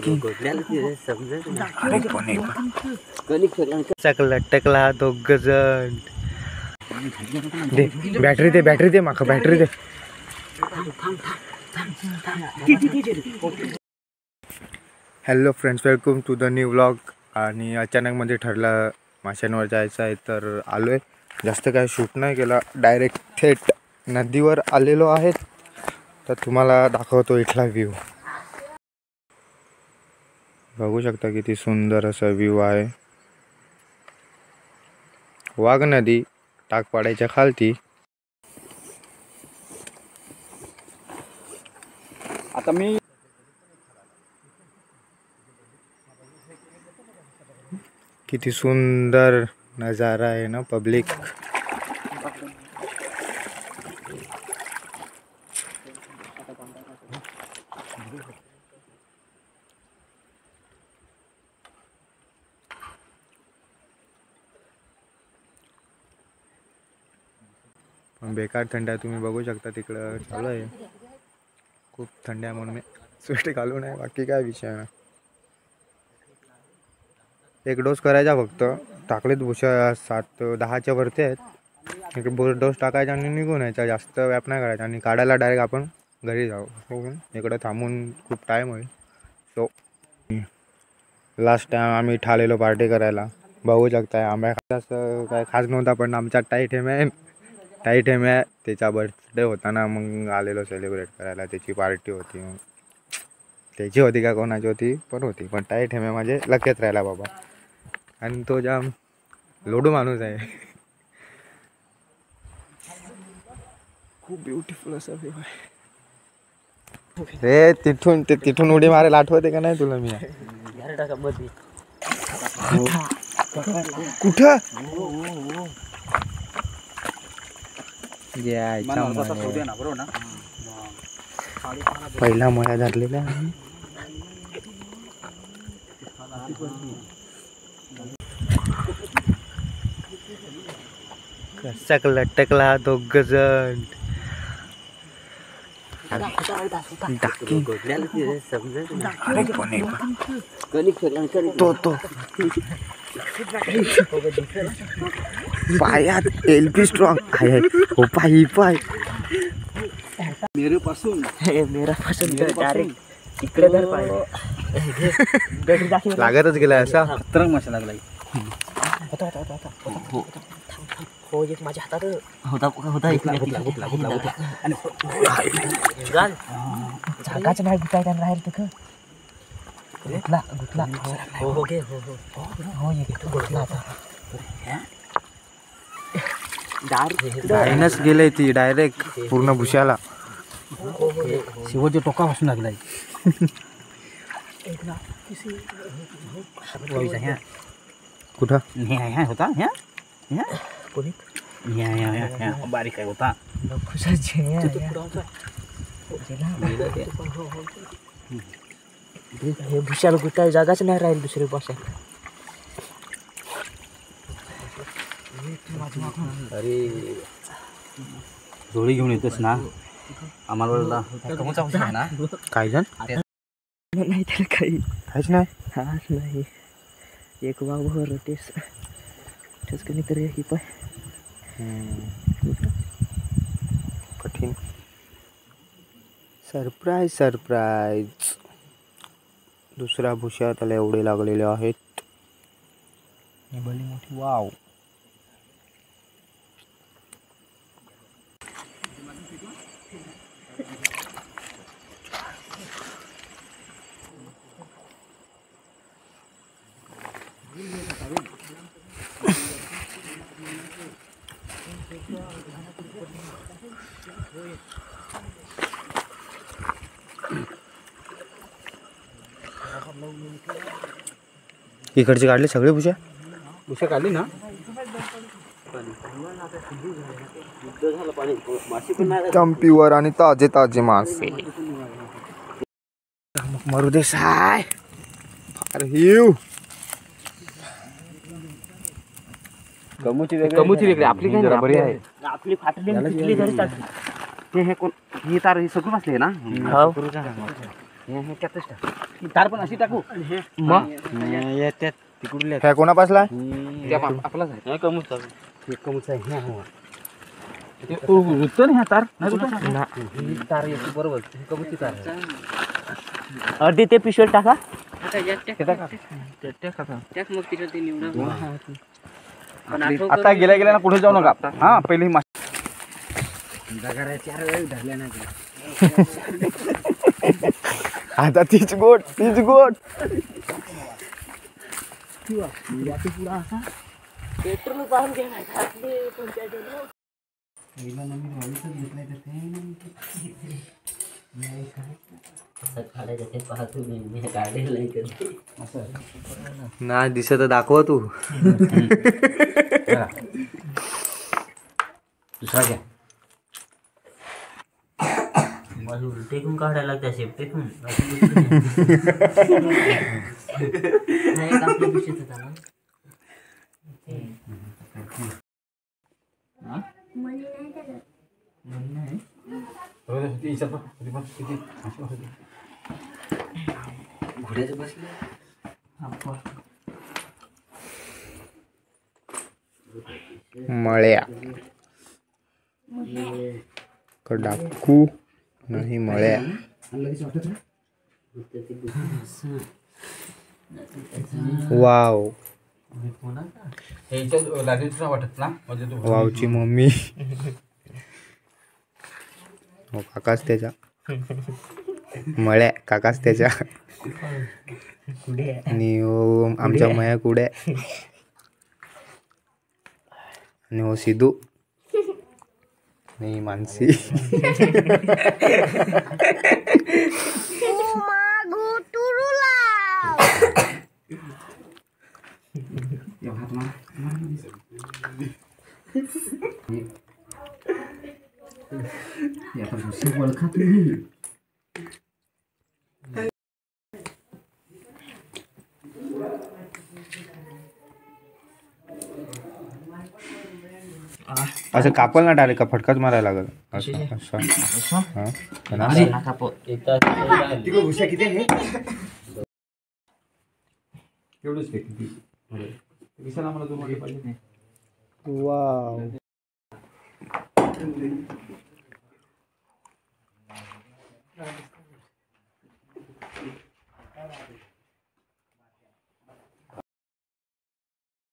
लटकला दोघ जण. दे बॅटरी दे माका बॅटरी दे. Hello friends, welcome to the new vlog. आणि अचानक मध्ये ठरलं माशांवर जायचं आहे तर आलोय. जास्त काय शूट नाही केला, डायरेक्ट थेट नदीवर आलेलो आहेत. तर तुम्हाला दाखवतो इथला व्ह्यू. बघू शकता किती सुंदर असा व्ह्यू आहे. वाघ नदी टाकपाड्याच्या खालती. आता मी किती सुंदर नजारा आहे ना पब्लिक. पण बेकार थंड आहे, तुम्ही बघू शकता तिकडं चालू आहे. खूप थंड आहे म्हणून मी स्वेट घालू नाही, बाकी काय विषय नाही. एक डोस करायचा फक्त. टाकलेत भुशा 7-10च्या वरती आहेत. एक डोस टाकायचा आणि निघून यायचा. जास्त व्याप नाही करायचा आणि काढायला डायरेक्ट आपण घरी जाऊ. इकडं थांबून खूप टाईम होईल. सो लास्ट टाइम आम्ही ठालेलो पार्टी करायला. बघू शकताय आंब्या असं काय खास नव्हता, पण आमचा टाईट हेम्या त्याचा बर्थडे होता ना, मग आलेलो सेलिब्रेट करायला. त्याची पार्टी होती. मग त्याची होती का कोणाची होती पण होती, पण टाईट हेम्या माझे लक्षात राहिला बाबा. आणि तो जाम लोडू माणूस आहे. खूप ब्युटिफुल असं व्ह्यू आहे. रे तिथून उडी मारायला आठवते का नाही तुला? मी कुठं पहिला मळा धरलेला. कसा लटकला दोघ जण. तो पायात एलपी स्ट्रॉंग आहे. हो पाय मेरे पासून डायरेक्ट इकडे धर पाय. लागतच गेला असा. खतरनाक मासा लागला. हो एक माझ्या हातात होता झाकाच नाही गुटायला राहील तिथं. गुटला हो घे हो ये घेतो गुटला. डायनच गेले ती डायरेक्ट पूर्ण भुशाला. शेवटच्या टोकापासून लागलाय. कुठं होता बारीक आहे होता. हे भुशाला गुटाय जागाच नाही राहील दुसरी पासून. अरे जोडी घेऊन येतोस ना आम्हाला ना काय जण नाही तर काही काहीच नाही. हा नाही एक वाघ टेस कमी तरी ही पाय कठीण. सरप्राईज दुसरा भुशा त्याला एवढे लागलेले आहेत. भली मोठी वाव. इकडचे काढले सगळे भुशा काढली ना. चंपीवर आणि ताजे मासे. मरू दे साय. फार हिव. कमूची वेगळी आपली काही जरा बरी आहे. आपली फाटली घरी चालते. हे कोण ही तार ही सगळं बसले ना. त्यातच टाक. तार पण अशी टाकू मग येत्यात तिकडले ह्या कोणा पासला आपलाच आहे कमूचा कमूचा आहे. रुततो ना ह्या तार ही तार येते बरोबर. ही कमूची तार आहे. अर्धी ते पिशवी टाका. आता गेल्या ना कुठे जाऊ नका हा पहिले ही आता तीच गोट पेट्रोल पाहून घ्या. ना दिसत दाखव तू. दुसरा घ्या. टेकून काढायला लागते शेप टेकून. मळ्या डाकू नाही मळ्या. वाव वाटत ना वावची मम्मी. हो काकाच त्याच्या मळ्या काकाच त्याच्या. आणि हो आमच्या मया कुड्या. आणि हो सिद्धू आणि मानसी. असं कापल ना डायरेक्ट का फटकाच मारायला लागल असं असं. वाव